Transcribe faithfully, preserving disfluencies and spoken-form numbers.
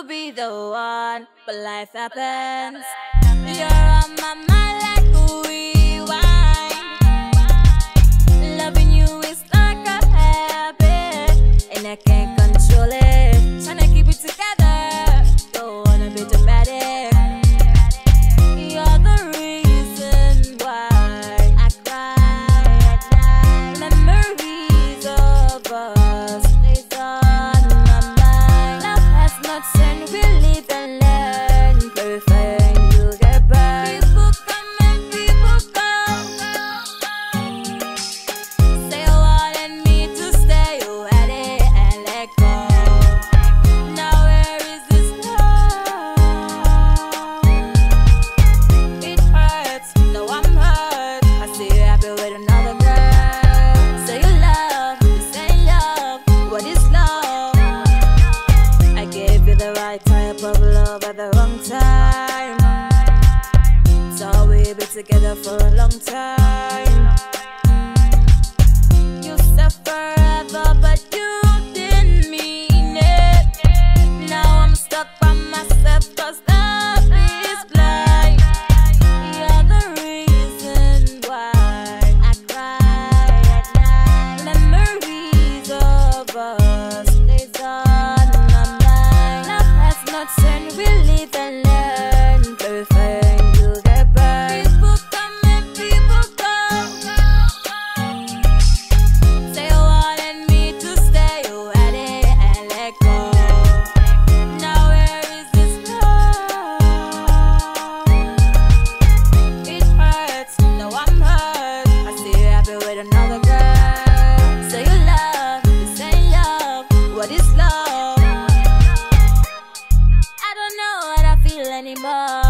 to be the one, but life happens. You're on my mind like a rewind. Loving you is like a habit, and I can't control it. Tryna keep it together, don't wanna be dramatic. You're the reason why I cry at night. Memories of us stays on my mind. Love has not sent, we live and learn. Purifying you get burned. People come and people go. Say you wanted me to stay, you had it and let go. Now where is this love? It hurts, no I'm hurt. I see you happy with another girl. Say you love, you say love. What is love? I gave you the right type of love at the wrong time. So we've been together for a long time. You said forever, but you didn't mean it. Now I'm stuck by myself, cause love is blind. You're the reason why I cry at night. Memories of us stays on my mind. Love has not sent, we live and learn. Purifying you get burned. People come and people go. Say you wanted me to stay, you had it and let go. Now where is this love? It hurts, no I'm hurt. I see you happy with another girl. Say you love, you say love. What is love? I don't know what I feel anymore.